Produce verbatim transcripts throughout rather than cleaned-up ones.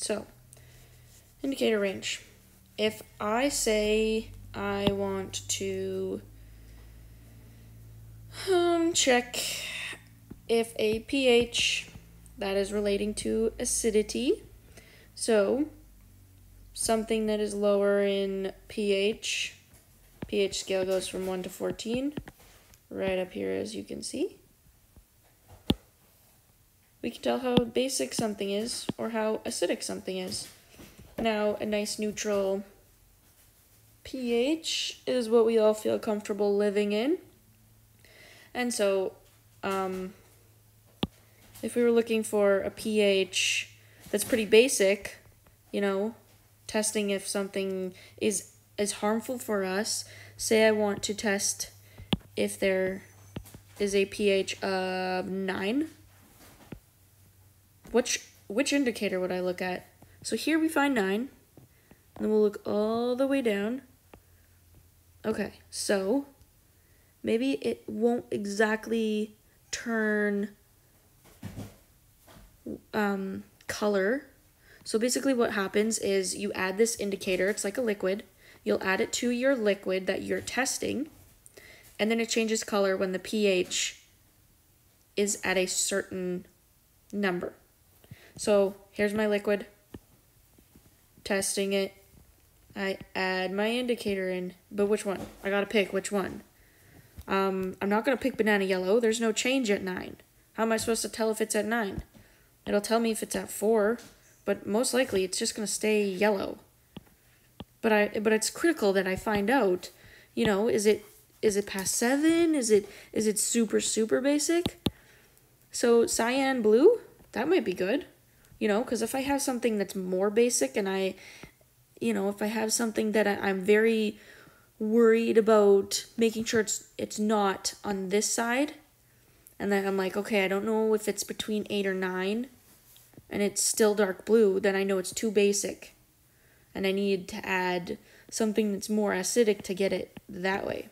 So, indicator range. If I say I want to um, check if a pH that is relating to acidity, so something that is lower in pH, pH scale goes from one to fourteen, right up here as you can see. We can tell how basic something is or how acidic something is. Now, a nice neutral pH is what we all feel comfortable living in. And so, um, if we were looking for a pH that's pretty basic, you know, testing if something is, is harmful for us, say I want to test if there is a pH of nine. Which which indicator would I look at? So here we find nine, and then we'll look all the way down. Okay, so maybe it won't exactly turn um, color. So basically what happens is you add this indicator, it's like a liquid, you'll add it to your liquid that you're testing, and then it changes color when the pH is at a certain number. So here's my liquid, testing it, I add my indicator in, but which one? I gotta pick which one. Um, I'm not gonna pick banana yellow, there's no change at nine. How am I supposed to tell if it's at nine? It'll tell me if it's at four, but most likely it's just gonna stay yellow. But I, but it's critical that I find out, you know, is it, is it past seven? Is it, is it super, super basic? So cyan blue, that might be good. You know, because if I have something that's more basic and I, you know, if I have something that I, I'm very worried about making sure it's it's not on this side, and then I'm like, okay, I don't know if it's between eight or nine, and it's still dark blue, then I know it's too basic, and I need to add something that's more acidic to get it that way.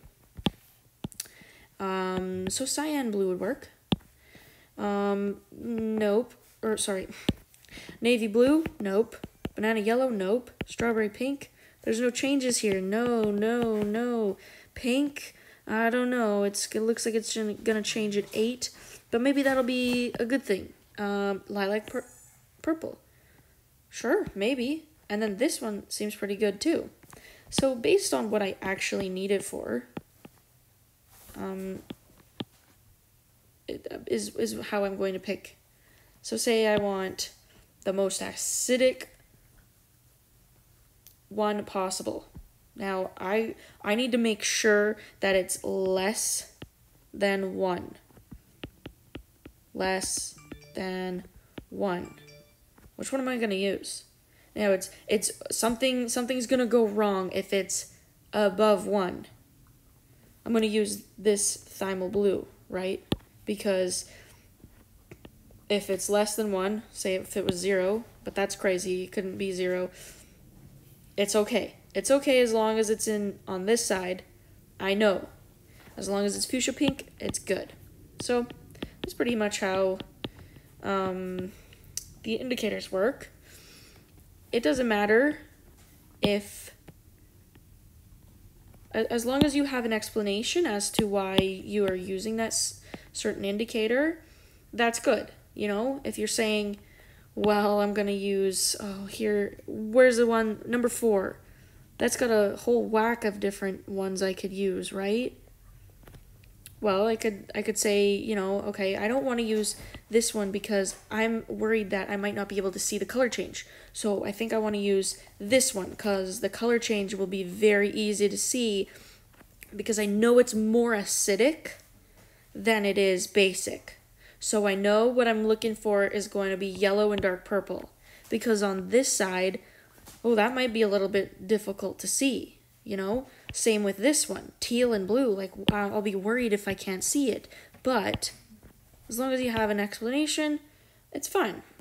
Um, so cyan blue would work. Um, nope, or sorry. Navy blue, nope. Banana yellow, nope. Strawberry pink, there's no changes here. No, no, no. Pink, I don't know. It's, it looks like it's gonna change at eight, but maybe that'll be a good thing. Um, lilac pur purple, sure, maybe. And then this one seems pretty good too. So based on what I actually need it for, um, it is is how I'm going to pick. So say I want the most acidic one possible. Now, I I need to make sure that it's less than one. Less than one. Which one am I going to use? Now, it's it's something something's going to go wrong if it's above one. I'm going to use this Thymol blue, right? Because if it's less than one, say if it was zero, but that's crazy, it couldn't be zero, it's okay. It's okay as long as it's in on this side, I know. As long as it's fuchsia pink, it's good. So that's pretty much how um, the indicators work. It doesn't matter if, as long as you have an explanation as to why you are using that certain indicator, that's good. You know, if you're saying, well, I'm going to use, oh, here, where's the one, number four? That's got a whole whack of different ones I could use, right? Well, I could I could say, you know, okay, I don't want to use this one because I'm worried that I might not be able to see the color change. So I think I want to use this one because the color change will be very easy to see because I know it's more acidic than it is basic. So I know what I'm looking for is going to be yellow and dark purple. Because on this side, oh, that might be a little bit difficult to see, you know? Same with this one, teal and blue. Like, I'll be worried if I can't see it. But as long as you have an explanation, it's fine.